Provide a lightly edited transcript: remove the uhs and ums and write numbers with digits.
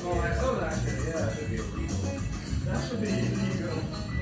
Oh, I saw that. That should be illegal. That should be illegal.